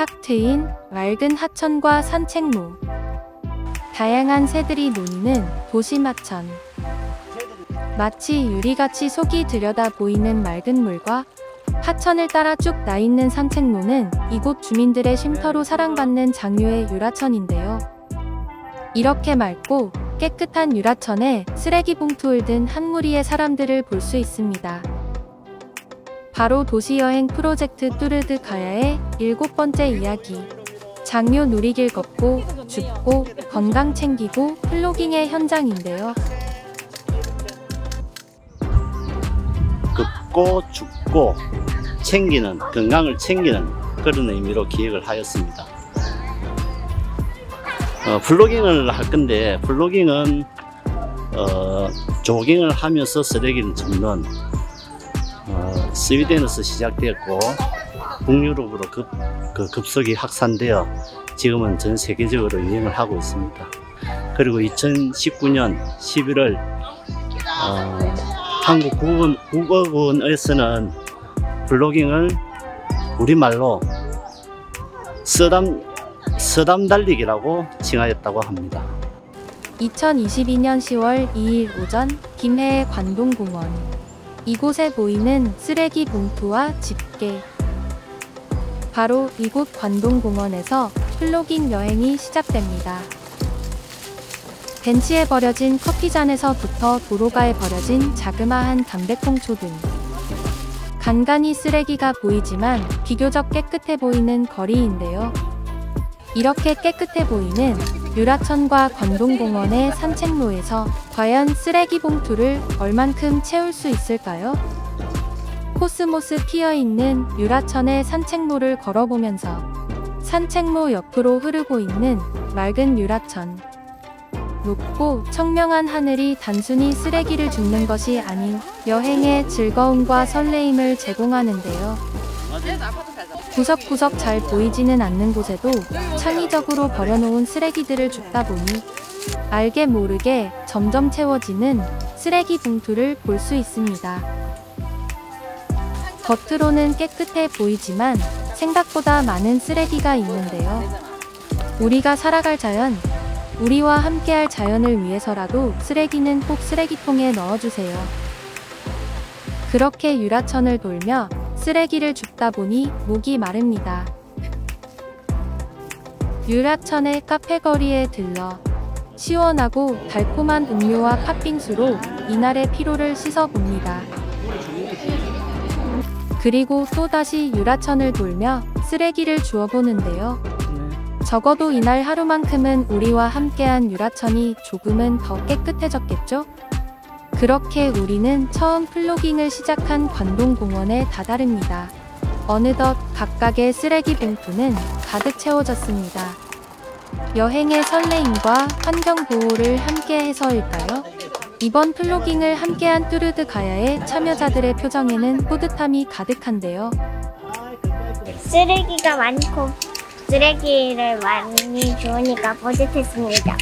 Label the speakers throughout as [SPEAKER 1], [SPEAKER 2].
[SPEAKER 1] 탁 트인 맑은 하천과 산책로. 다양한 새들이 노니는 도심 하천. 마치 유리같이 속이 들여다 보이는 맑은 물과 하천을 따라 쭉 나있는 산책로는 이곳 주민들의 쉼터로 사랑받는 장류의 유라천인데요. 이렇게 맑고 깨끗한 유라천에 쓰레기 봉투를 든 한 무리의 사람들을 볼 수 있습니다. 바로 도시여행 프로젝트 뚜르드 가야의 7번째 이야기. 장류 누리길 걷고 줍고 건강 챙기고 플로깅의 현장인데요.
[SPEAKER 2] 걷고 줍고 챙기는, 건강을 챙기는 그런 의미로 기획을 하였습니다. 플로깅을 할 건데, 플로깅은 조깅을 하면서 쓰레기를 줍는 스웨덴에서 시작되었고 북유럽으로 급속히 확산되어 지금은 전 세계적으로 유행을 하고 있습니다. 그리고 2019년 11월 한국 국어원에서는 플로깅을 우리말로 서담 달리기라고 칭하였다고 합니다.
[SPEAKER 1] 2022년 10월 2일 오전 김해의 관동공원. 이곳에 보이는 쓰레기 봉투와 집게. 바로 이곳 관동공원에서 플로깅 여행이 시작됩니다. 벤치에 버려진 커피잔에서부터 도로가에 버려진 자그마한 담배꽁초 등 간간히 쓰레기가 보이지만 비교적 깨끗해 보이는 거리인데요. 이렇게 깨끗해 보이는 유라천과 관동공원의 산책로에서 과연 쓰레기 봉투를 얼만큼 채울 수 있을까요? 코스모스 피어있는 유라천의 산책로를 걸어보면서 산책로 옆으로 흐르고 있는 맑은 유라천. 높고 청명한 하늘이 단순히 쓰레기를 줍는 것이 아닌 여행의 즐거움과 설레임을 제공하는데요. 구석구석 잘 보이지는 않는 곳에도 창의적으로 버려놓은 쓰레기들을 줍다 보니 알게 모르게 점점 채워지는 쓰레기 봉투를 볼 수 있습니다. 겉으로는 깨끗해 보이지만 생각보다 많은 쓰레기가 있는데요. 우리가 살아갈 자연, 우리와 함께할 자연을 위해서라도 쓰레기는 꼭 쓰레기통에 넣어주세요. 그렇게 유라천을 돌며 쓰레기를 줍다 보니 목이 마릅니다. 유라천의 카페거리에 들러 시원하고 달콤한 음료와 팥빙수로 이날의 피로를 씻어봅니다. 그리고 또다시 유라천을 돌며 쓰레기를 주워보는데요. 적어도 이날 하루만큼은 우리와 함께한 유라천이 조금은 더 깨끗해졌겠죠? 그렇게 우리는 처음 플로깅을 시작한 관동공원에 다다릅니다. 어느덧 각각의 쓰레기 봉투는 가득 채워졌습니다. 여행의 설레임과 환경보호를 함께 해서일까요? 이번 플로깅을 함께한 뚜르드 가야의 참여자들의 표정에는 뿌듯함이 가득한데요.
[SPEAKER 3] 쓰레기가 많고 쓰레기를 많이 주우니까 뿌듯했습니다.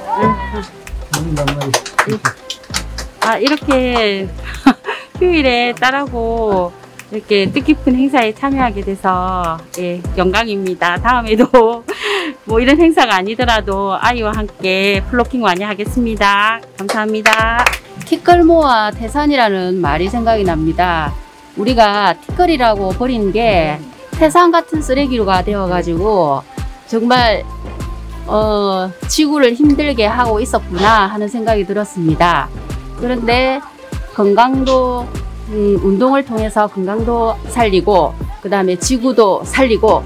[SPEAKER 4] 이렇게 휴일에 딸하고 이렇게 뜻깊은 행사에 참여하게 돼서 영광입니다. 다음에도 뭐 이런 행사가 아니더라도 아이와 함께 플로깅 많이 하겠습니다. 감사합니다.
[SPEAKER 5] 티끌모아 태산이라는 말이 생각이 납니다. 우리가 티끌이라고 버리는 게 태산 같은 쓰레기가 되어가지고 정말 지구를 힘들게 하고 있었구나 하는 생각이 들었습니다. 그런데 건강도 운동을 통해서 건강도 살리고 그 다음에 지구도 살리고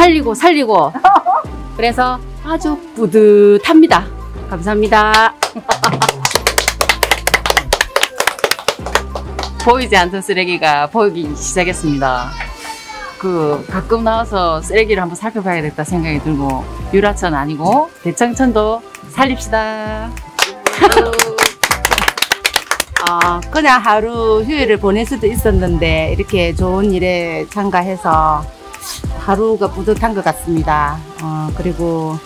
[SPEAKER 5] 그래서 아주 뿌듯합니다. 감사합니다.
[SPEAKER 6] 보이지 않던 쓰레기가 보이기 시작했습니다. 가끔 나와서 쓰레기를 한번 살펴봐야겠다 생각이 들고 유라천 아니고 대청천도 살립시다.
[SPEAKER 7] 그냥 하루 휴일을 보낼 수도 있었는데 이렇게 좋은 일에 참가해서 하루가 뿌듯한 것 같습니다. 그리고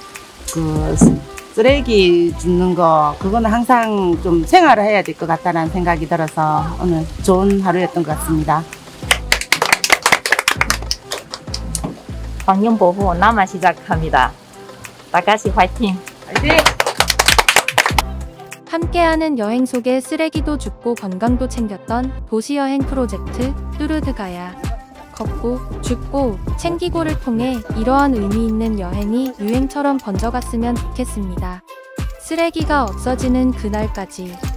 [SPEAKER 7] 쓰레기 줍는 거 그거는 항상 좀 생활을 해야 될 것 같다는 생각이 들어서 오늘 좋은 하루였던 것 같습니다.
[SPEAKER 8] 환경보호 남아 시작합니다. 다같이 화이팅!
[SPEAKER 6] 화이팅!
[SPEAKER 1] 함께하는 여행 속에 쓰레기도 줍고 건강도 챙겼던 도시여행 프로젝트 뚜르드가야. 걷고, 줍고, 챙기고를 통해 이러한 의미 있는 여행이 유행처럼 번져갔으면 좋겠습니다. 쓰레기가 없어지는 그날까지.